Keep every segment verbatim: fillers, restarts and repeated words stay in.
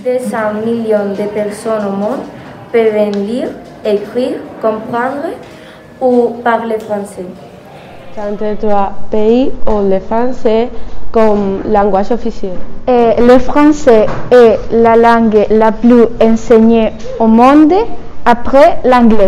deux cents millions de personnes au monde peuvent lire, écrire, comprendre ou parler français. trente-trois pays ont le français comme langage officiel. Et le français est la langue la plus enseignée au monde après l'anglais.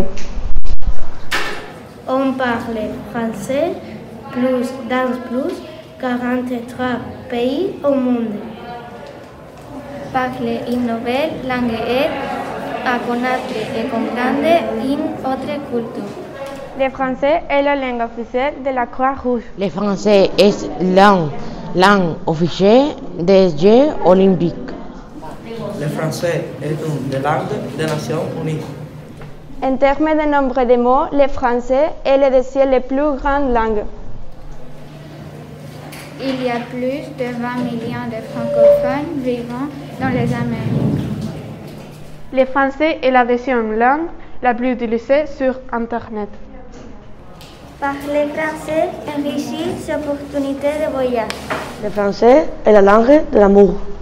On parle français plus dans plus quarante-trois pays au monde. Parler une nouvelle langue aide à connaître et comprendre une autre culture. Le français est la langue officielle de la Croix-Rouge. Le français est la langue officielle des Jeux olympiques. Le français est une des langues des Nations unies. En termes de nombre de mots, le français est la deuxième la plus grande langue. Il y a plus de vingt millions de francophones vivant dans les Amériques. Le français est la deuxième langue la plus utilisée sur Internet. Parler français enrichit ses opportunités de voyage. Le français est la langue de l'amour.